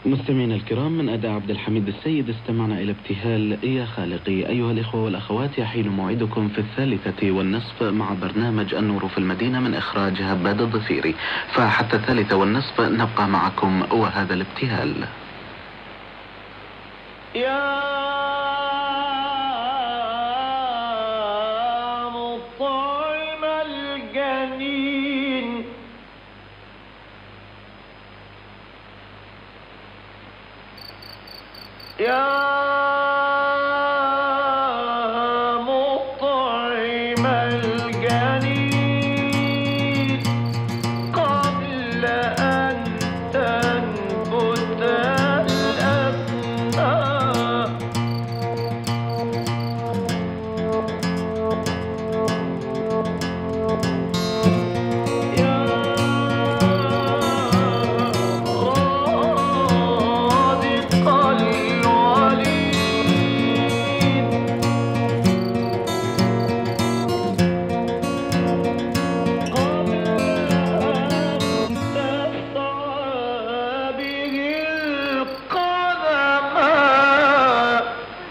مستمعينا الكرام، من أداء عبد الحميد السيد استمعنا إلى ابتهال يا خالقي. أيها الإخوة والأخوات، يحين موعدكم في 3:30 مع برنامج النور في المدينة من إخراج هباد الضفيري، فحتى 3:30 نبقى معكم وهذا الابتهال. يا مطعم الجنين يا مطعم الجنين قبل أن تنبت الأبناء يا رادق الوليد قبل أن تسعى به القدماء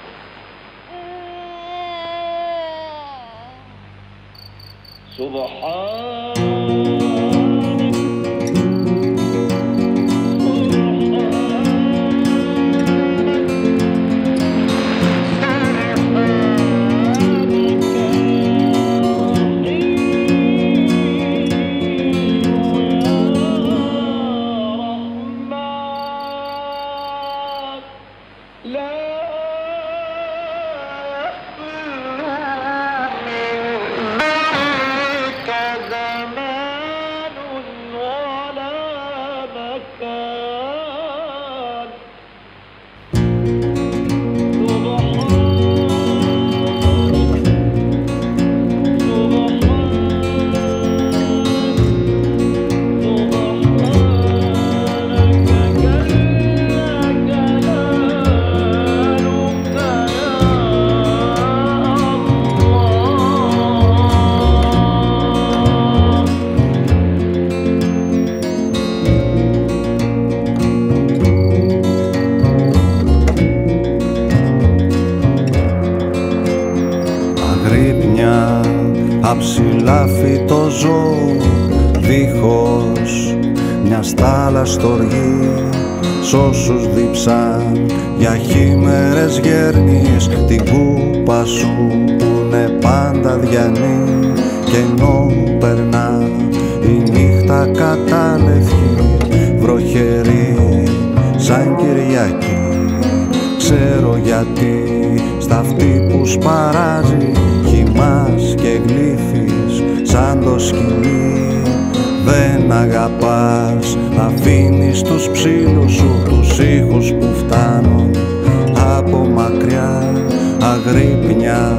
Αγρύπνια αψηλά φυτό ζώο, δίχως μια στάλα στοργή, σ' όσους δίψαν για χήμερες γέρνεις την κούπα σου πο'νε πάντα διανύει. Κι ενώ περνά η νύχτα κατάλευκη, βροχερή σαν Κυριακή, ξέρω γιατί στα αυτή που σπαράζει χυμάς και γλύφεις σαν το σκυλί. Δεν αγαπάς, αφήνεις τους ψήλους σου τους ήχους που φτάνουν από μακριά. Αγρύπνια,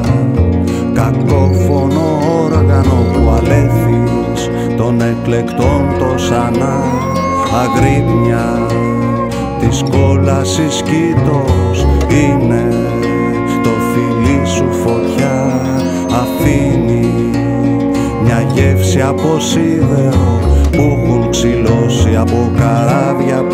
κακόφωνο όργανο που αλέθεις των εκλεκτών το σανά. Αγρύπνια της κόλασης κήτος είναι το φιλί σου φωτιά. Αφήνει μια γεύση από σίδερο που έχουν ξυλώσει από καράβια